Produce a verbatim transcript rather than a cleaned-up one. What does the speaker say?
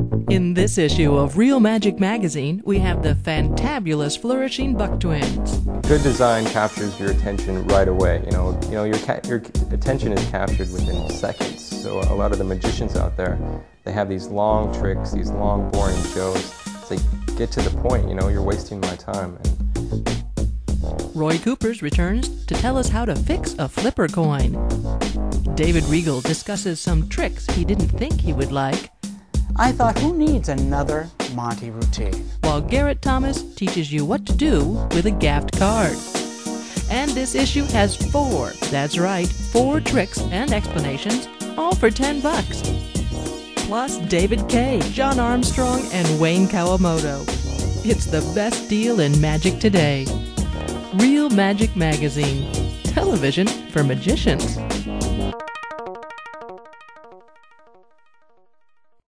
In this issue of Real Magic Magazine, we have the fantabulous Flourishing Buck Twins. Good design captures your attention right away. You know, you know your, ca your attention is captured within seconds. So a lot of the magicians out there, they have these long tricks, these long, boring shows. It's like, get to the point. You know, you're wasting my time. And Roy Coopers returns to tell us how to fix a flipper coin. David Regal discusses some tricks he didn't think he would like. I thought, who needs another Monty routine? While Garrett Thomas teaches you what to do with a gaffed card. And this issue has four, that's right, four tricks and explanations, all for ten bucks. Plus David Kay, John Armstrong, and Wayne Kawamoto. It's the best deal in magic today. Real Magic Magazine. Television for magicians.